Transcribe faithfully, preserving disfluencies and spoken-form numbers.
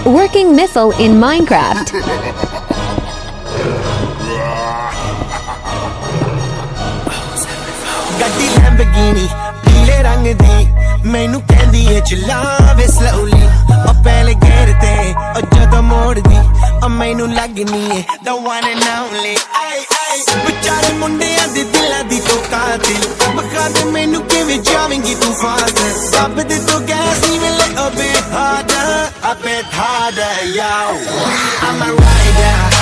Working missile in Minecraft. ਗੱਡੀ Lamborghini ਪੀਲੇ ਰੰਗ ਦੀ ਮੈਨੂੰ ਕਹਿੰਦੀ ਏ ਚਲਾਵੇ slowly ਉਹ ਪਹਿਲੇ ਗੇਰ ਤੇ ਉਹ ਜਦੋਂ ਮੋੜਦੀ ਉਹ ਮੈਨੂੰ ਲੱਗਨੀ ਏ the one and only ay ay ਵਿਚਾਰੇ ਮੁੰਡਿਆਂ ਦੇ ਦਿਲਾਂ ਦੀ ਤੂੰ ਕਾਤਿਲ ਬਖਾ ਦੇ ਮੈਨੂੰ ਕਿਵੇਂ ਜਾਵੇਂਗੀ ਤੂੰ ਫਾਸਲ ਸਭ ਦੇ ਤੂੰ ਗੈਸ ਹੀ ਮਿਲੇ a bit harder a bit harder yo I'm a rider